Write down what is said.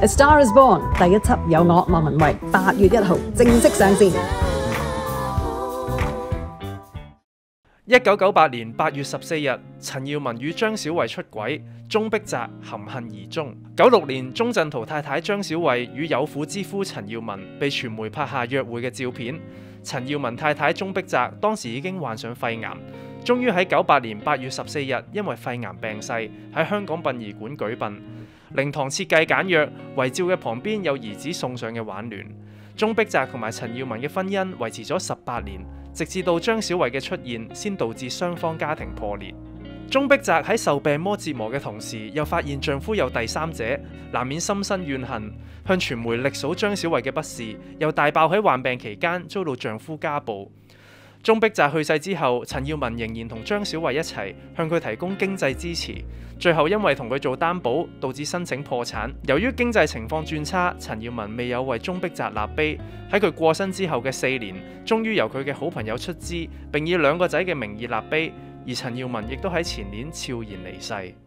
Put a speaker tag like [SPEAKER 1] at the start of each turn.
[SPEAKER 1] A Star Is Born 第一輯有我莫文蔚8月1號正式上線。
[SPEAKER 2] 1998年8月14日，陳耀文與張小慧出軌，鍾碧澤含恨而終。96年，鐘鎮濤太太張小慧與有婦之夫陳耀文被傳媒拍下約會嘅照片。陳耀文太太鍾碧澤當時已經患上肺癌，終於喺98年8月14日因為肺癌病逝，喺香港殯儀館舉殯。靈堂設計簡約，遺照嘅旁邊有兒子送上嘅挽聯。鍾碧澤同埋陳耀文嘅婚姻維持咗18年，直至到張小慧嘅出現，先導致雙方家庭破裂。鍾碧澤喺受病魔折磨嘅同時，又發現丈夫有第三者，難免心生怨恨，向傳媒力數張小慧嘅不是，又大爆喺患病期間遭到丈夫家暴。鍾碧澤去世之後，陳耀文仍然同張小慧一齊向佢提供經濟支持，最後因為同佢做擔保，導致申請破產。由於經濟情況轉差，陳耀文未有為鍾碧澤立碑。喺佢過身之後嘅4年，終於由佢嘅好朋友出資，並以2個仔嘅名義立碑，而陳耀文亦都喺前年悄然離世。